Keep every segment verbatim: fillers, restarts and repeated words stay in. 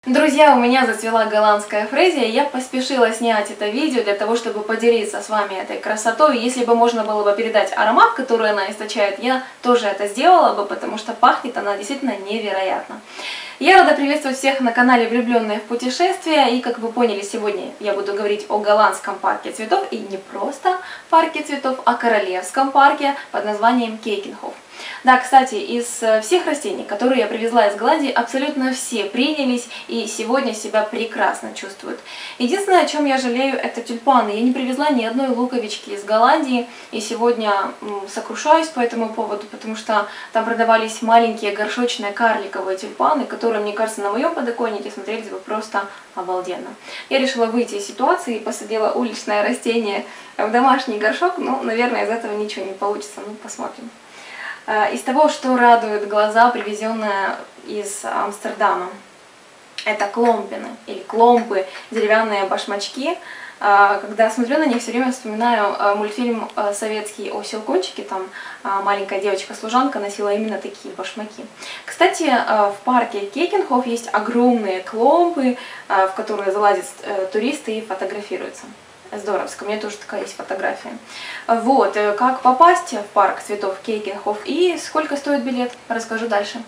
Друзья, у меня зацвела голландская фрезия, я поспешила снять это видео для того, чтобы поделиться с вами этой красотой. Если бы можно было бы передать аромат, который она источает, я тоже это сделала бы, потому что пахнет она действительно невероятно. Я рада приветствовать всех на канале «Влюбленные в путешествия», и, как вы поняли, сегодня я буду говорить о голландском парке цветов, и не просто парке цветов, а королевском парке под названием Кекенхоф. Да, кстати, из всех растений, которые я привезла из Голландии, абсолютно все принялись и сегодня себя прекрасно чувствуют. Единственное, о чем я жалею, это тюльпаны. Я не привезла ни одной луковички из Голландии, и сегодня сокрушаюсь по этому поводу, потому что там продавались маленькие горшочные карликовые тюльпаны, которые, мне кажется, на моем подоконнике смотрелись бы просто обалденно. Я решила выйти из ситуации и посадила уличное растение в домашний горшок, но, наверное, из этого ничего не получится, ну, посмотрим. Из того, что радует глаза, привезенное из Амстердама, это кломпины или кломпы, деревянные башмачки. Когда смотрю на них, все время вспоминаю мультфильм советский о Щелкунчике, там маленькая девочка-служанка носила именно такие башмаки. Кстати, в парке Кекенхоф есть огромные кломпы, в которые залазят туристы и фотографируются. Здоровско, у меня тоже такая есть фотография. Вот, как попасть в парк цветов Кекенхоф и сколько стоит билет, расскажу дальше.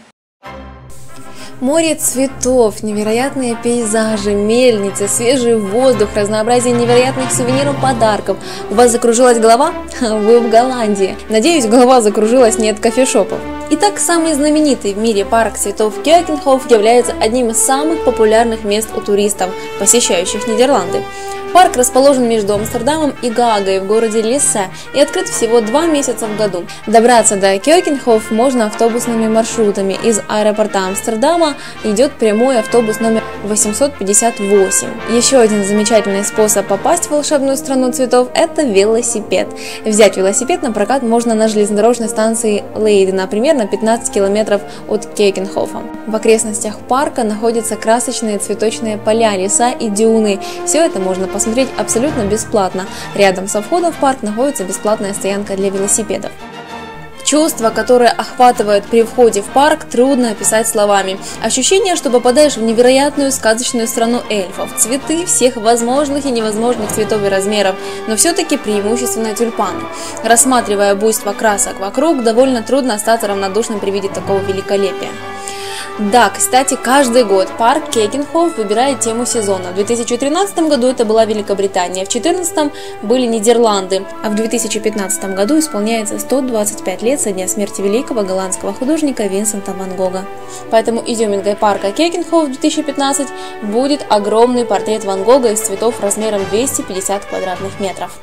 Море цветов, невероятные пейзажи, мельницы, свежий воздух, разнообразие невероятных сувениров, подарков. У вас закружилась голова? Вы в Голландии. Надеюсь, голова закружилась не от кофешопов. Итак, самый знаменитый в мире парк цветов Кекенхоф является одним из самых популярных мест у туристов, посещающих Нидерланды. Парк расположен между Амстердамом и Гаагой в городе Лиссе и открыт всего два месяца в году. Добраться до Кекенхоф можно автобусными маршрутами. Из аэропорта Амстердама идет прямой автобус номер восемьсот пятьдесят восемь. Еще один замечательный способ попасть в волшебную страну цветов – это велосипед. Взять велосипед на прокат можно на железнодорожной станции Лейдена, примерно пятнадцать километров от Кекенхофа. В окрестностях парка находятся красочные цветочные поля, леса и дюны. Все это можно посмотреть смотреть абсолютно бесплатно. Рядом со входом в парк находится бесплатная стоянка для велосипедов. Чувство, которое охватывает при входе в парк, трудно описать словами. Ощущение, что попадаешь в невероятную сказочную страну эльфов. Цветы всех возможных и невозможных цветов и размеров, но все-таки преимущественно тюльпаны. Рассматривая буйство красок вокруг, довольно трудно остаться равнодушным при виде такого великолепия. Да, кстати, каждый год парк Кекенхоф выбирает тему сезона. В две тысячи тринадцатом году это была Великобритания, в две тысячи четырнадцатом были Нидерланды, а в две тысячи пятнадцатом году исполняется сто двадцать пять лет со дня смерти великого голландского художника Винсента ван Гога. Поэтому изюминкой парка Кекенхоф две тысячи пятнадцать будет огромный портрет Ван Гога из цветов размером двести пятьдесят квадратных метров.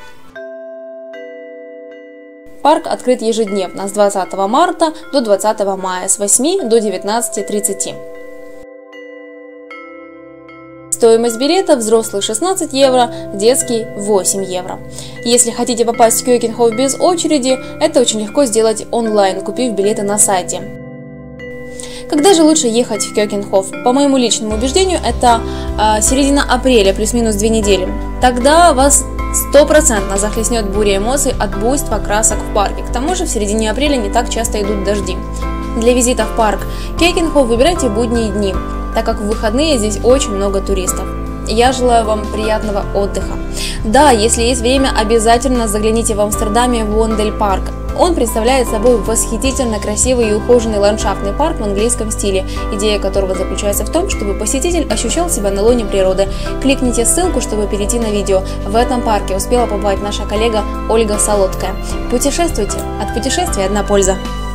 Парк открыт ежедневно с двадцатого марта до двадцатого мая с восьми до девятнадцати тридцати. Стоимость билета: взрослый шестнадцать евро, детский восемь евро. Если хотите попасть в Кекенхоф без очереди, это очень легко сделать онлайн, купив билеты на сайте. Когда же лучше ехать в Кекенхоф? По моему личному убеждению, это э, середина апреля, плюс-минус две недели. Тогда вас стопроцентно захлестнет буря эмоций от буйства красок в парке. К тому же в середине апреля не так часто идут дожди. Для визита в парк Кекенхоф выбирайте будние дни, так как в выходные здесь очень много туристов. Я желаю вам приятного отдыха. Да, если есть время, обязательно загляните в Амстердаме в Вондель-парк. Он представляет собой восхитительно красивый и ухоженный ландшафтный парк в английском стиле, идея которого заключается в том, чтобы посетитель ощущал себя на лоне природы. Кликните ссылку, чтобы перейти на видео. В этом парке успела побывать наша коллега Ольга Солодкая. Путешествуйте, от путешествия одна польза.